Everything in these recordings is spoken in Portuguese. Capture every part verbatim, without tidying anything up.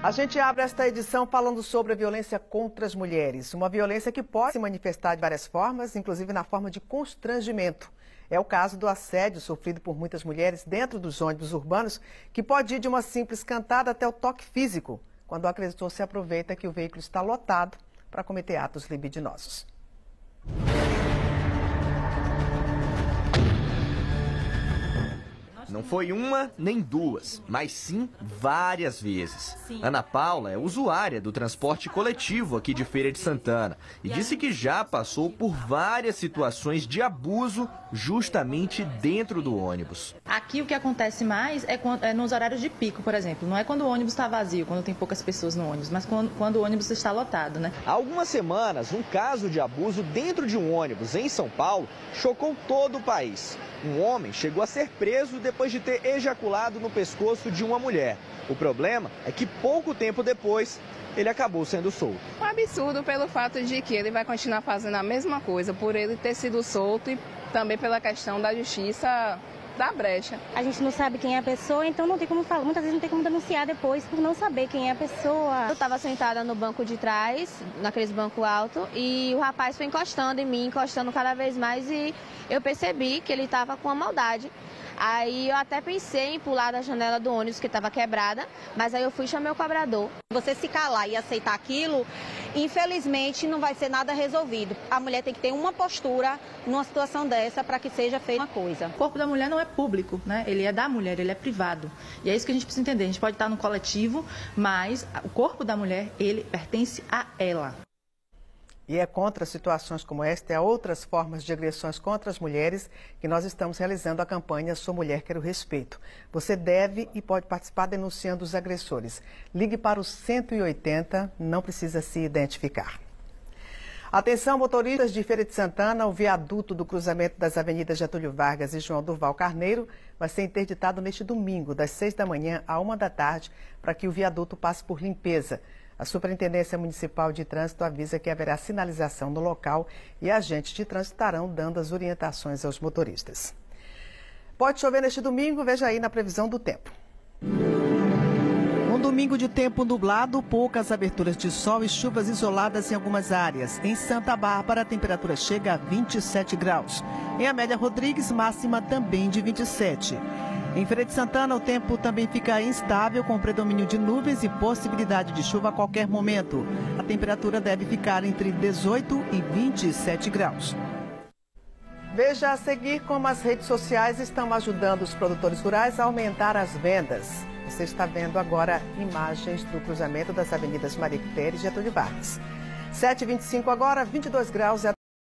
A gente abre esta edição falando sobre a violência contra as mulheres. Uma violência que pode se manifestar de várias formas, inclusive na forma de constrangimento. É o caso do assédio sofrido por muitas mulheres dentro dos ônibus urbanos, que pode ir de uma simples cantada até o toque físico, quando o agressor se aproveita que o veículo está lotado para cometer atos libidinosos. Não foi uma nem duas, mas sim várias vezes. Sim. Ana Paula é usuária do transporte coletivo aqui de Feira de Santana e disse que já passou por várias situações de abuso justamente dentro do ônibus. Aqui o que acontece mais é, quando, é nos horários de pico, por exemplo. Não é quando o ônibus está vazio, quando tem poucas pessoas no ônibus, mas quando, quando o ônibus está lotado, né? Há algumas semanas, um caso de abuso dentro de um ônibus em São Paulo chocou todo o país. Um homem chegou a ser preso depois de ter ejaculado no pescoço de uma mulher. O problema é que pouco tempo depois, ele acabou sendo solto. Um absurdo pelo fato de que ele vai continuar fazendo a mesma coisa por ele ter sido solto e também pela questão da justiça da brecha. A gente não sabe quem é a pessoa, então não tem como falar. Muitas vezes não tem como denunciar depois por não saber quem é a pessoa. Eu estava sentada no banco de trás, naqueles bancos altos, e o rapaz foi encostando em mim, encostando cada vez mais, e eu percebi que ele estava com a maldade. Aí eu até pensei em pular da janela do ônibus, que estava quebrada, mas aí eu fui e chamei o cobrador. Você se calar e aceitar aquilo, infelizmente não vai ser nada resolvido. A mulher tem que ter uma postura numa situação dessa para que seja feita uma coisa. O corpo da mulher não é público, né? Ele é da mulher, ele é privado. E é isso que a gente precisa entender. A gente pode estar no coletivo, mas o corpo da mulher, ele pertence a ela. E é contra situações como esta e há outras formas de agressões contra as mulheres que nós estamos realizando a campanha Sou Mulher, Quero Respeito. Você deve e pode participar denunciando os agressores. Ligue para o cento e oitenta, não precisa se identificar. Atenção, motoristas de Feira de Santana, o viaduto do cruzamento das avenidas Getúlio Vargas e João Durval Carneiro vai ser interditado neste domingo, das seis da manhã à uma da tarde, para que o viaduto passe por limpeza. A Superintendência Municipal de Trânsito avisa que haverá sinalização no local e agentes de trânsito estarão dando as orientações aos motoristas. Pode chover neste domingo, veja aí na previsão do tempo. Um domingo de tempo nublado, poucas aberturas de sol e chuvas isoladas em algumas áreas. Em Santa Bárbara, a temperatura chega a vinte e sete graus. Em Amélia Rodrigues, máxima também de vinte e sete. Em Feira de Santana, o tempo também fica instável, com predomínio de nuvens e possibilidade de chuva a qualquer momento. A temperatura deve ficar entre dezoito e vinte e sete graus. Veja a seguir como as redes sociais estão ajudando os produtores rurais a aumentar as vendas. Você está vendo agora imagens do cruzamento das avenidas Maria Quitéria e Getúlio Vargas. sete e vinte e cinco agora, vinte e dois graus.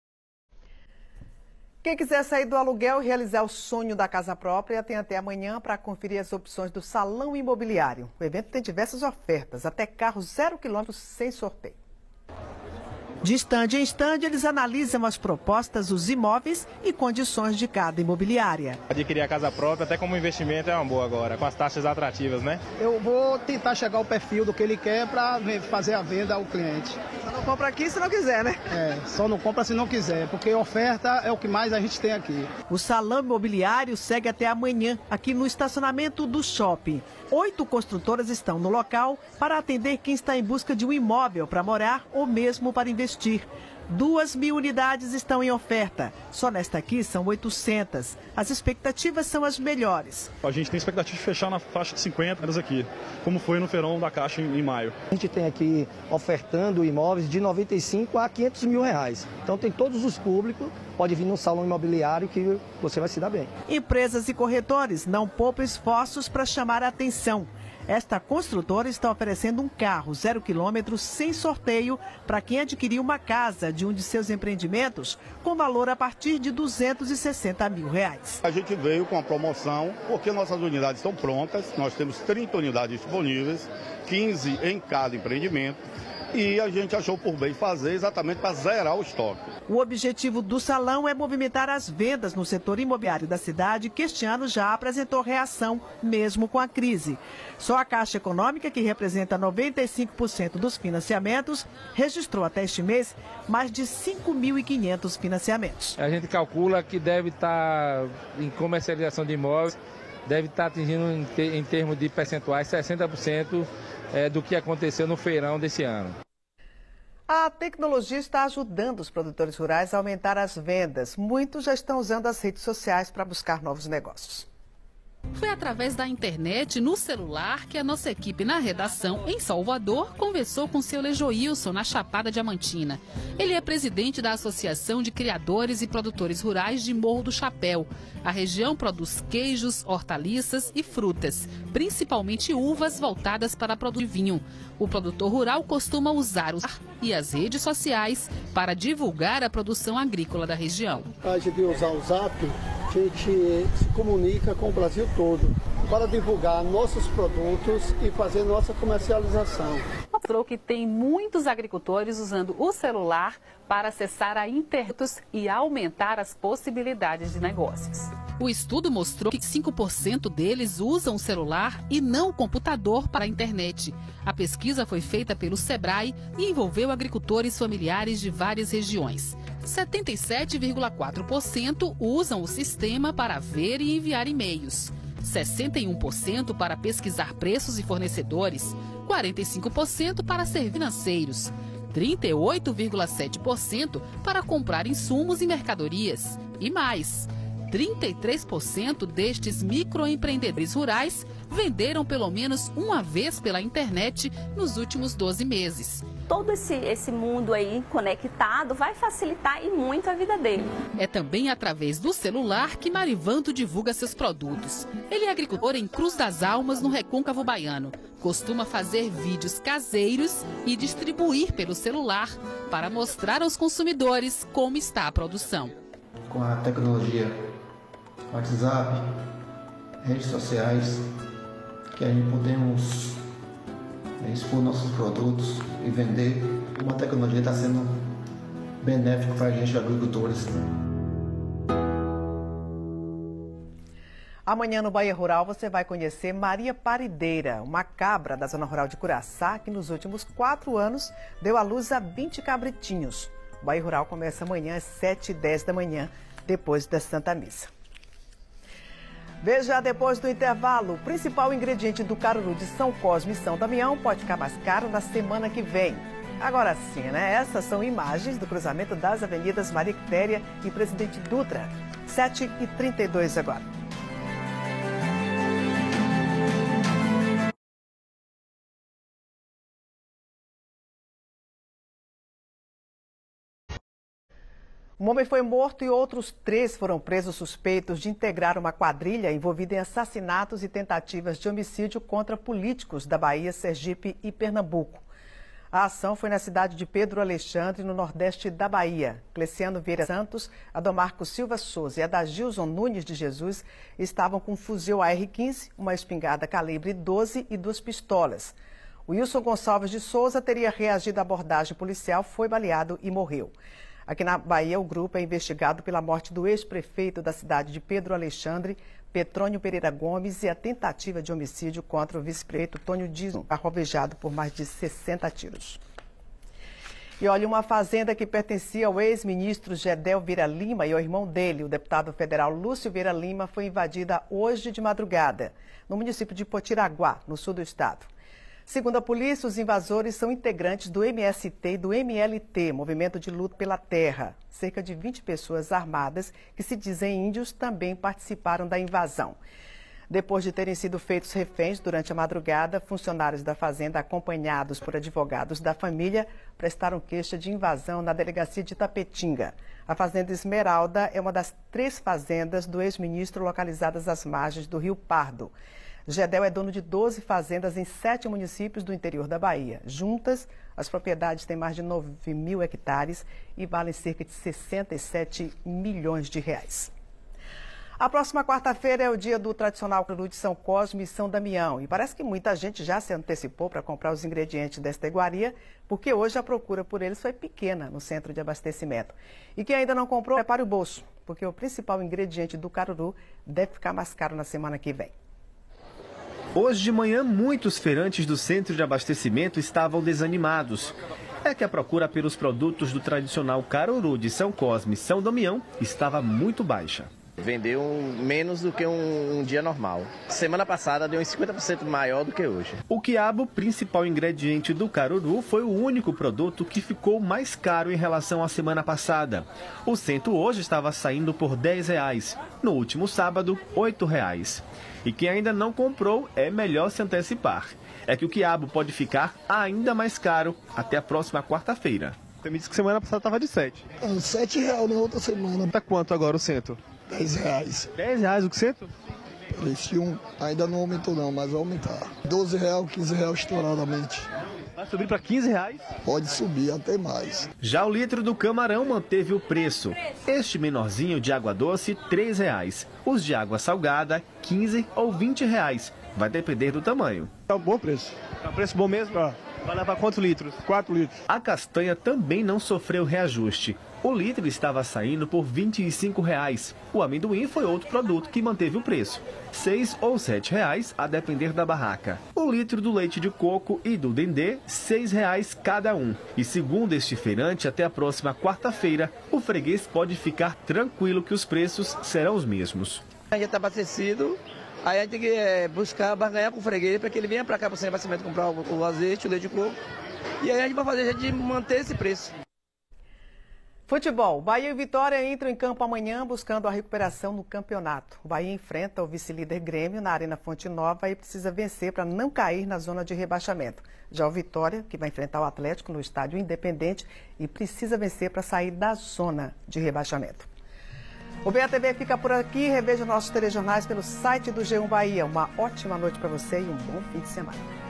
Quem quiser sair do aluguel e realizar o sonho da casa própria, tem até amanhã para conferir as opções do Salão Imobiliário. O evento tem diversas ofertas, até carro zero quilômetros sem sorteio. De estande em estande, eles analisam as propostas, os imóveis e condições de cada imobiliária. Adquirir a casa própria, até como investimento, é uma boa agora, com as taxas atrativas, né? Eu vou tentar chegar ao perfil do que ele quer para fazer a venda ao cliente. Só não compra aqui se não quiser, né? É, só não compra se não quiser, porque oferta é o que mais a gente tem aqui. O Salão Imobiliário segue até amanhã, aqui no estacionamento do shopping. Oito construtoras estão no local para atender quem está em busca de um imóvel para morar ou mesmo para investir. Duas mil unidades estão em oferta. Só nesta aqui são oitocentas. As expectativas são as melhores. A gente tem expectativa de fechar na faixa de cinquenta aqui, como foi no feirão da Caixa em, em maio. A gente tem aqui ofertando imóveis de noventa e cinco a quinhentos mil reais. Então tem todos os públicos, pode vir no salão imobiliário que você vai se dar bem. Empresas e corretores não poupam esforços para chamar a atenção. Esta construtora está oferecendo um carro zero quilômetros sem sorteio para quem adquirir uma casa de um de seus empreendimentos com valor a partir de duzentos e sessenta mil reais. A gente veio com a promoção porque nossas unidades estão prontas, nós temos trinta unidades disponíveis, quinze em cada empreendimento. E a gente achou por bem fazer exatamente para zerar o estoque. O objetivo do salão é movimentar as vendas no setor imobiliário da cidade, que este ano já apresentou reação, mesmo com a crise. Só a Caixa Econômica, que representa noventa e cinco por cento dos financiamentos, registrou até este mês mais de cinco mil e quinhentos financiamentos. A gente calcula que deve estar em comercialização de imóveis deve estar atingindo, em termos de percentuais, sessenta por cento do que aconteceu no feirão desse ano. A tecnologia está ajudando os produtores rurais a aumentar as vendas. Muitos já estão usando as redes sociais para buscar novos negócios. Foi através da internet, no celular, que a nossa equipe na redação, em Salvador, conversou com o seu Lejoilson, na Chapada Diamantina. Ele é presidente da Associação de Criadores e Produtores Rurais de Morro do Chapéu. A região produz queijos, hortaliças e frutas, principalmente uvas voltadas para produzir vinho. O produtor rural costuma usar o e as redes sociais para divulgar a produção agrícola da região. A gente usar o Zap, a gente se comunica com o Brasil todo para divulgar nossos produtos e fazer nossa comercialização. Mostrou que tem muitos agricultores usando o celular para acessar a internet e aumentar as possibilidades de negócios. O estudo mostrou que cinco por cento deles usam o celular e não o computador para a internet. A pesquisa foi feita pelo Sebrae e envolveu agricultores familiares de várias regiões. setenta e sete vírgula quatro por cento usam o sistema para ver e enviar e-mails. sessenta e um por cento para pesquisar preços e fornecedores. quarenta e cinco por cento para serviços financeiros. trinta e oito vírgula sete por cento para comprar insumos e mercadorias. E mais, trinta e três por cento destes microempreendedores rurais venderam pelo menos uma vez pela internet nos últimos doze meses. Todo esse, esse mundo aí conectado vai facilitar e muito a vida dele. É também através do celular que Marivando divulga seus produtos. Ele é agricultor em Cruz das Almas, no Recôncavo Baiano. Costuma fazer vídeos caseiros e distribuir pelo celular para mostrar aos consumidores como está a produção. Com a tecnologia WhatsApp, redes sociais, que a gente podemos expor nossos produtos e vender. Uma tecnologia está sendo benéfica para a gente, agricultores. Amanhã no Bahia Rural você vai conhecer Maria Parideira, uma cabra da zona rural de Curaçá, que nos últimos quatro anos deu à luz a vinte cabritinhos. O Bahia Rural começa amanhã às sete e dez da manhã, depois da Santa Missa. Veja depois do intervalo, o principal ingrediente do caruru de São Cosme e São Damião pode ficar mais caro na semana que vem. Agora sim, né? Essas são imagens do cruzamento das avenidas Maria Quitéria e Presidente Dutra. sete e trinta e dois agora. Um homem foi morto e outros três foram presos suspeitos de integrar uma quadrilha envolvida em assassinatos e tentativas de homicídio contra políticos da Bahia, Sergipe e Pernambuco. A ação foi na cidade de Pedro Alexandre, no nordeste da Bahia. Cleciano Vieira Santos, Adomarco Silva Souza e Adagilson Nunes de Jesus estavam com um fuzil A R quinze, uma espingarda calibre doze e duas pistolas. O Wilson Gonçalves de Souza teria reagido à abordagem policial, foi baleado e morreu. Aqui na Bahia, o grupo é investigado pela morte do ex-prefeito da cidade de Pedro Alexandre, Petrônio Pereira Gomes, e a tentativa de homicídio contra o vice-prefeito Tônio Dias, arrovejado por mais de sessenta tiros. E olha, uma fazenda que pertencia ao ex-ministro Gedel Vieira Lima e ao irmão dele, o deputado federal Lúcio Vieira Lima, foi invadida hoje de madrugada, no município de Potiraguá, no sul do estado. Segundo a polícia, os invasores são integrantes do M S T e do M L T, Movimento de Luta pela Terra. Cerca de vinte pessoas armadas, que se dizem índios, também participaram da invasão. Depois de terem sido feitos reféns durante a madrugada, funcionários da fazenda, acompanhados por advogados da família, prestaram queixa de invasão na delegacia de Tapetinga. A Fazenda Esmeralda é uma das três fazendas do ex-ministro localizadas às margens do Rio Pardo. Gedel é dono de doze fazendas em sete municípios do interior da Bahia. Juntas, as propriedades têm mais de nove mil hectares e valem cerca de sessenta e sete milhões de reais. A próxima quarta-feira é o dia do tradicional caruru de São Cosme e São Damião. E parece que muita gente já se antecipou para comprar os ingredientes desta iguaria, porque hoje a procura por eles foi pequena no centro de abastecimento. E quem ainda não comprou, prepare o bolso, porque o principal ingrediente do caruru deve ficar mais caro na semana que vem. Hoje de manhã, muitos feirantes do centro de abastecimento estavam desanimados. É que a procura pelos produtos do tradicional caruru de São Cosme e São Damião estava muito baixa. Vendeu menos do que um, um dia normal. Semana passada deu uns cinquenta por cento maior do que hoje. O quiabo, principal ingrediente do caruru, foi o único produto que ficou mais caro em relação à semana passada. O cento hoje estava saindo por dez reais. No último sábado, oito reais. E quem ainda não comprou, é melhor se antecipar. É que o quiabo pode ficar ainda mais caro até a próxima quarta-feira. Você me disse que semana passada estava de sete. Ah, sete reais na outra semana. Tá quanto agora o cento? dez reais. dez reais o cento? Esse um ainda não aumentou não, mas vai aumentar. doze reais, quinze reais estouradamente. Vai subir para quinze reais? Pode subir até mais. Já o litro do camarão manteve o preço. Este menorzinho de água doce, três reais. Os de água salgada, quinze ou vinte reais. Vai depender do tamanho. É um bom preço. É um preço bom mesmo? Ah. Vai levar quantos litros? quatro litros. A castanha também não sofreu reajuste. O litro estava saindo por vinte e cinco reais. O amendoim foi outro produto que manteve o preço. seis ou sete reais, a depender da barraca. O litro do leite de coco e do dendê, seis reais cada um. E segundo este feirante, até a próxima quarta-feira, o freguês pode ficar tranquilo que os preços serão os mesmos. A gente está abastecido. Aí a gente tem que é, buscar barganhar com o freguês para que ele venha para cá para o centro de abastecimento comprar o, o azeite, o leite de coco. E aí a gente vai fazer a gente manter esse preço. Futebol. Bahia e Vitória entram em campo amanhã buscando a recuperação no campeonato. O Bahia enfrenta o vice-líder Grêmio na Arena Fonte Nova e precisa vencer para não cair na zona de rebaixamento. Já o Vitória, que vai enfrentar o Atlético no estádio Independente e precisa vencer para sair da zona de rebaixamento. O B A T V fica por aqui. Reveja nossos telejornais pelo site do G um Bahia. Uma ótima noite para você e um bom fim de semana.